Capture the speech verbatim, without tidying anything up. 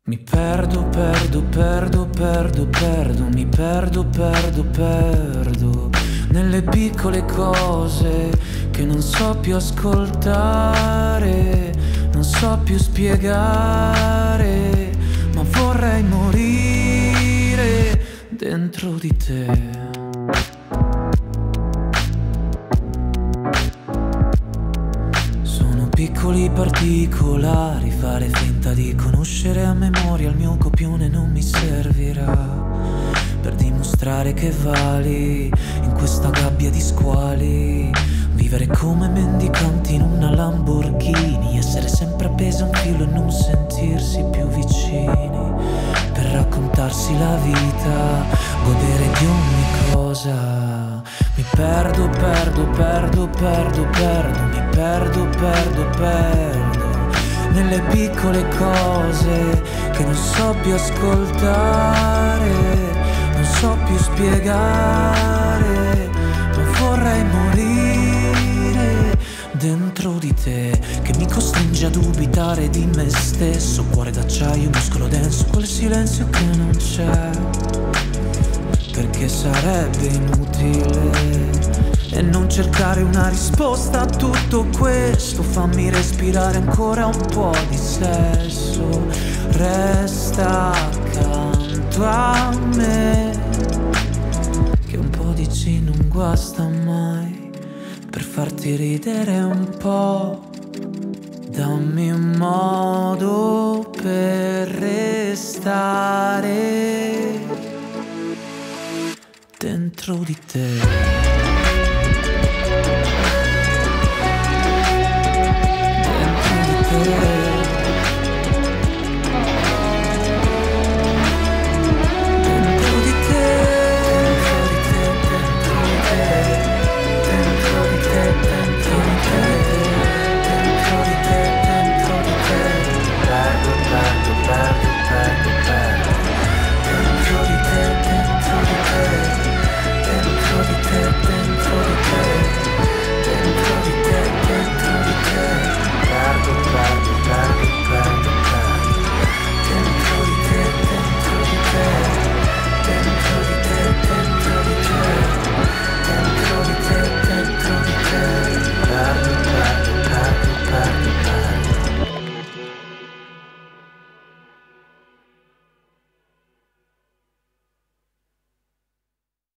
Mi perdo, perdo, perdo, perdo, perdo, mi perdo, perdo, perdo nelle piccole cose che non so più ascoltare, non so più spiegare, ma vorrei morire dentro di te. Piccoli particolari, fare finta di conoscere a memoria il mio copione non mi servirà per dimostrare che vali in questa gabbia di squali. Vivere come mendicanti in una Lamborghini, essere sempre appesi a un filo e non sentirsi più vicini, per raccontarsi la vita, godere di ogni cosa. Mi perdo, perdo, perdo, perdo, perdo, mi perdo, perdo, perdo nelle piccole cose che non so più ascoltare, non so più spiegare, ma vorrei morire dentro di te, che mi costringe a dubitare di me stesso. Cuore d'acciaio, muscolo denso, quel silenzio che non c'è, perché sarebbe inutile e non cercare una risposta a tutto questo. Fammi respirare ancora un po' di sesso, resta accanto a me, che un po' di gin non guasta mai, per farti ridere un po'. Dammi un modo per restare dentro di te.